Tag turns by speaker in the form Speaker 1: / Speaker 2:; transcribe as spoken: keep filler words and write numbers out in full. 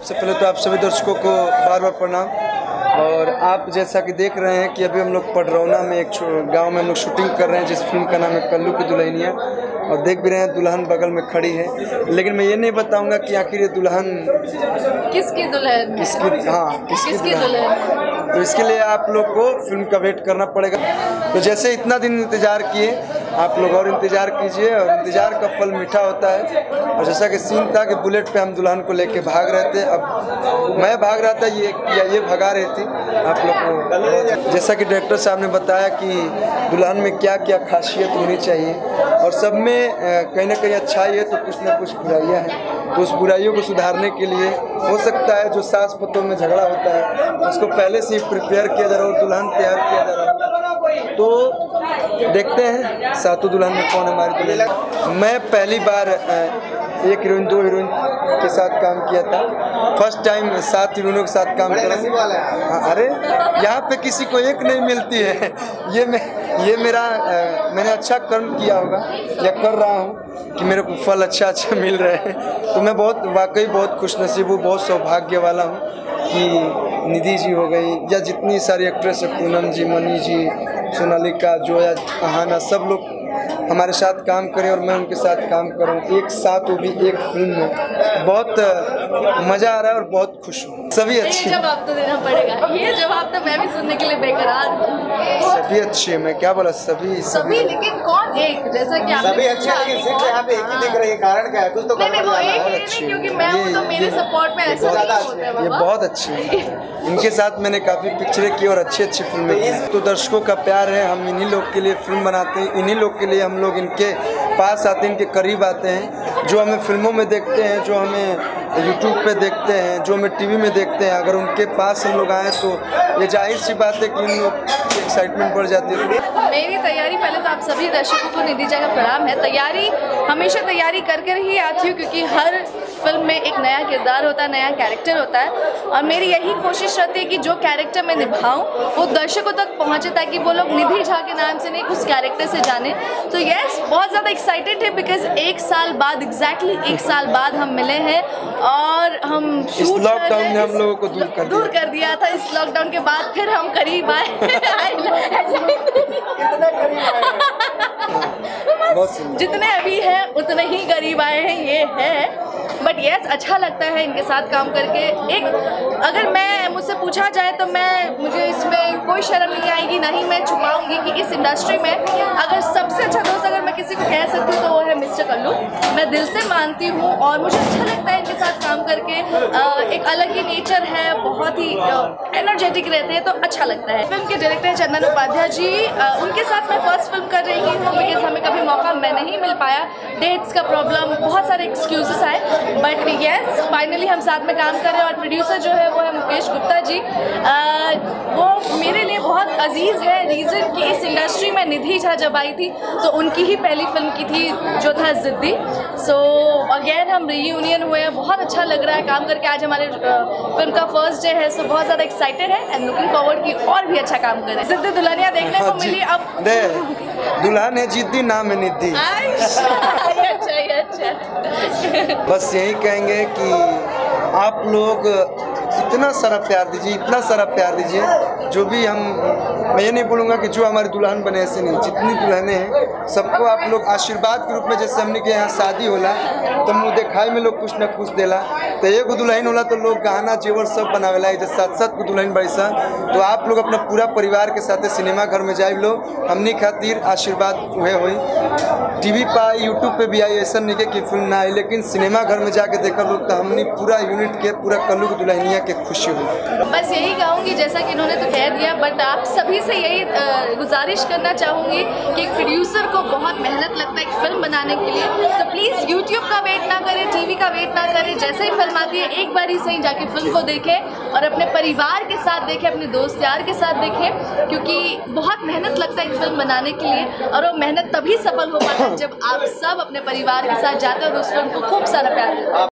Speaker 1: सबसे पहले तो आप सभी दर्शकों को बार बार प्रणाम। और आप जैसा कि देख रहे हैं कि अभी हम लोग पडरौना में एक गांव में हम लोग शूटिंग कर रहे हैं, जिस फिल्म का नाम है कल्लू की दुल्हनिया। और देख भी रहे हैं दुल्हन बगल में खड़ी है, लेकिन मैं ये नहीं बताऊंगा कि आखिर ये दुल्हन
Speaker 2: किसकी दुल्हन
Speaker 1: किसकी हाँ किसकी,
Speaker 2: किसकी दुल्हन।
Speaker 1: तो इसके लिए आप लोग को फिल्म का वेट करना पड़ेगा। तो जैसे इतना दिन इंतज़ार किए, आप लोग और इंतज़ार कीजिए, और इंतज़ार का फल मीठा होता है। और जैसा कि सीन था कि बुलेट पे हम दुल्हन को लेके भाग रहे थे, अब मैं भाग रहा था ये या ये भगा रही थी। आप लोग को जैसा कि डायरेक्टर साहब ने बताया कि दुल्हन में क्या क्या खासियत होनी चाहिए, और सब में कहीं ना कहीं अच्छाई है तो कुछ ना कुछ बुराइयाँ हैं। तो उस बुराइयों को सुधारने के लिए हो सकता है जो सास पतों में झगड़ा होता है उसको पहले से ही प्रिपेयर किया जा रहा है और दुल्हन तैयार किया जा रहा है। तो देखते हैं सातों दुल्हन में कौन हमारी दुल्हन। मैं पहली बार एक हीरोइन दो हीरोइन के साथ काम किया था, फर्स्ट टाइम सात हीरोइनों के साथ काम कर रहा हूँ। अरे यहाँ पे किसी को एक नहीं मिलती है, ये मैं ये मेरा आ, मैंने अच्छा कर्म किया होगा या कर रहा हूँ कि मेरे को फल अच्छा अच्छा मिल रहे हैं। तो मैं बहुत वाकई बहुत खुशनसीब हूँ, बहुत सौभाग्य वाला हूँ कि निधि जी हो गई या जितनी सारी एक्ट्रेस है, पूनम जी, मनी जी, सोनालिका, जोया, अहाना, सब लोग हमारे साथ काम करें और मैं उनके साथ काम करूं एक साथ, वो भी एक फिल्म में। बहुत मज़ा आ रहा है और बहुत खुश हूँ। सभी अच्छे
Speaker 2: जवाब तो देना पड़ेगा, ये जवाब तो मैं भी सुनने के लिए बेकरार हूँ।
Speaker 1: सभी अच्छे हैं, मैं क्या बोला, सभी
Speaker 2: सभी, लेकिन कौन एक, जैसा कि
Speaker 3: सभी अच्छे हैं, लेकिन सिर्फ यहाँ पे एक ही दिख रही है, कारण क्या है? कुछ तो
Speaker 2: नहीं नहीं वो एक ही नहीं, क्योंकि मैं हूँ तो मेरे सपोर्ट में ऐसा
Speaker 3: ज़्यादा
Speaker 2: होता है।
Speaker 1: ये बहुत अच्छे हैं, इनके साथ मैंने काफ़ी पिक्चरें की और अच्छी अच्छी फिल्में की। तो दर्शकों का प्यार है, हम इन्हीं लोग के लिए फिल्म बनाते हैं, इन्हीं लोग के लिए हम लोग इनके पास आते हैं, इनके करीब आते हैं। जो हमें फिल्मों में देखते हैं, जो हमें यूट्यूब पे देखते हैं, जो हमें टीवी में देखते हैं, अगर उनके पास हम लोग आए तो ये जाहिर सी बात है कि इन लोग की एक्साइटमेंट बढ़ जाती है।
Speaker 2: मेरी तैयारी, पहले तो आप सभी दर्शकों को निधि जी का प्रणाम है। तैयारी हमेशा तैयारी कर कर ही आती हूँ, क्योंकि हर फिल्म में एक नया किरदार होता है, नया कैरेक्टर होता है, और मेरी यही कोशिश रहती है कि जो कैरेक्टर मैं निभाऊं वो दर्शकों तक पहुंचे, ताकि वो लोग निधि झा के नाम से नहीं उस कैरेक्टर से जाने। तो यस, बहुत ज़्यादा एक्साइटेड है, बिकॉज एक साल बाद, एग्जैक्टली exactly एक साल बाद हम मिले हैं और हम
Speaker 1: इस लॉकडाउन ने हम लोगों को दूर कर दिया
Speaker 2: दूर कर दिया था। इस लॉकडाउन के बाद फिर हम करीब आए जितने अभी हैं उतने ही करीब आए हैं, ये है। बट यस, अच्छा लगता है इनके साथ काम करके। एक अगर मैं मुझसे पूछा जाए तो मैं मुझे इसमें कोई शर्म नहीं आएगी, ना ही मैं छुपाऊंगी कि इस इंडस्ट्री में अगर सबसे अच्छा दोस्त अगर मैं किसी को कह सकती हूँ तो वो है मिस्टर कल्लू। मैं दिल से मानती हूँ और मुझे अच्छा लगता है इनके साथ काम करके। आ, एक अलग ही नेचर है, बहुत ही एनर्जेटिक रहते हैं, तो अच्छा लगता है। फिल्म के डायरेक्टर चंदन उपाध्याय जी, आ, उनके साथ मैं फर्स्ट फिल्म कर रही हूँ, बिकॉज हमें कभी मौका मैं नहीं मिल पाया, डेट्स का प्रॉब्लम, बहुत सारे एक्सक्यूजेस आए। बट यस, फाइनली हम साथ में काम कर रहे हैं। और प्रोड्यूसर जो है वो है मुकेश गुप्ता जी। आ, वो मेरे लिए बहुत अजीज़ है, रीज़न कि इस इंडस्ट्री में निधि झा जब आई थी तो उनकी ही पहली फिल्म की थी जो था जिद्दी। सो अगेन हम रीयूनियन हुए हैं, बहुत अच्छा लग रहा है काम करके। आज हमारे फिल्म का फर्स्ट डे है, सो बहुत ज़्यादा एक्साइटेड है एंड लुकिंग फॉरवर्ड की और भी अच्छा काम करें। जिद्दी दुल्हनिया देखने को मिली। अब
Speaker 1: दुल्हन है जिद्दी, नाम है निधि। बस यही कहेंगे कि आप लोग इतना सारा प्यार दीजिए, इतना सारा प्यार दीजिए। जो भी हम, मैं ये नहीं बोलूँगा कि जो हमारी दुल्हन बने ऐसे नहीं, जितनी दुल्हनें हैं सबको आप लोग आशीर्वाद के रूप में, जैसे हमने के यहाँ शादी होला तो मुँह दिखाई में लोग कुछ न कुछ देला, तो एगो दुल्हन होला तो लोग गहना जेवर सब बनावेला, जैसे सात सात को दुल्हन बैसा। तो आप लोग अपना पूरा परिवार के साथ सिनेमा घर में जाए लो, हमने खातिर आशीर्वाद हुए हुई। टीवी पर आई, यूट्यूब पे भी आई, ऐसा नहीं कि फिल्म ना आई, लेकिन सिनेमा घर में जाके देखा लोग तो हमने पूरा यूनिट के पूरा कल्लू की दुल्हनिया के खुशी हुई।
Speaker 2: बस यही कहूँगी, जैसा कि इन्होंने तो कह दिया, बट आप सभी से यही गुजारिश करना चाहूँगी कि एक प्रोड्यूसर को बहुत मेहनत लगता है एक फिल्म बनाने के लिए, तो प्लीज़ यूट्यूब का वेट ना करें, टीवी का वेट ना करें। जैसे ही फिल्म आती है एक बार ही सही जाके फिल्म को देखें और अपने परिवार के साथ देखें, अपने दोस्त यार के साथ देखें, क्योंकि बहुत मेहनत लगता है एक फिल्म बनाने के लिए। और वो मेहनत तभी सफल हो पाता है जब आप सब अपने परिवार के साथ जाते हैं और उस फिल्म को खूब सारा प्यार देते हैं।